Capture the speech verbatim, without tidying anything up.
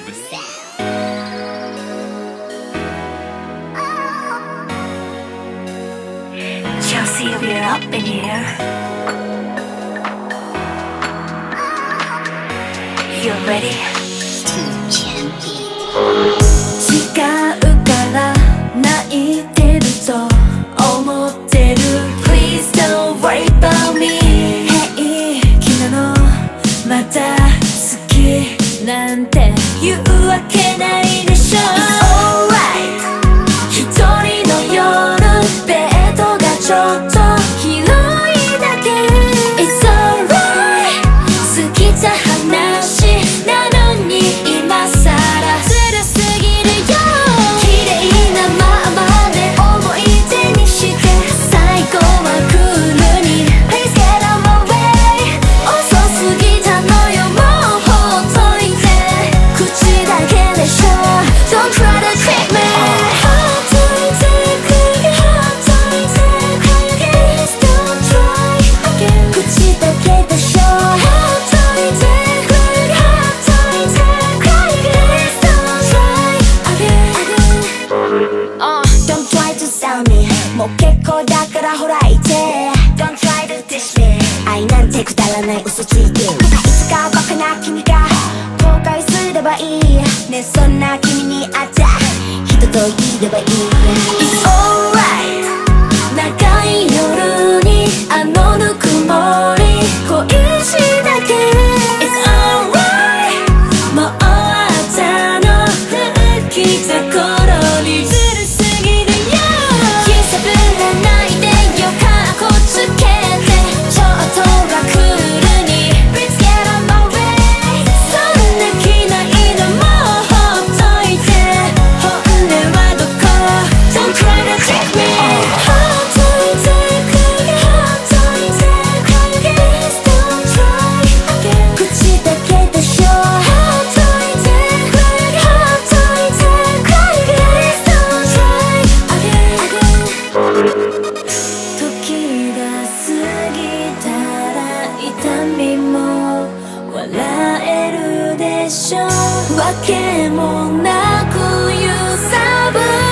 Chelsea, we're up in here. You ready?違うから泣いてると思ってる Please don't worry about me 平気なのまた好きなんて言うわけないでしょ It's alright 一人の夜ベッドがちょっと広いだけ It's alright 好きじゃ話なのに今さらずるすぎるよ綺麗なままで思い出にして最後はクールに Please get on my way 遅すぎたのよもうほっといて口だけでしょ Don't try to trick me ほっといてくれほっといてくれ Please don't try again 口だけでしょほっといてくれほっといてくれ Please don't try again uh, Don't try to sell me もう結構だからほらいて Don't try to dish me 愛なんてくだらない嘘ついてまたいつかバカな君が後悔すればいいねそんな君に会った人といればいい It's alright 長い夜にあのぬくもり恋しだけ It's alright もう終わったの服着た頃にずるすぎるよ揺さぶらないでよかっこつけてちょっとはクールに Please get on my way そんな気ないのもうほっといて本音はどこ Don't try to trick me ほっといてくれほっといてくれ Please don't try again 口だけでしょほっといてくれほっといてくれ Please don't try again 時が過ぎたら痛みも笑えるでしょわけもなく揺さぶ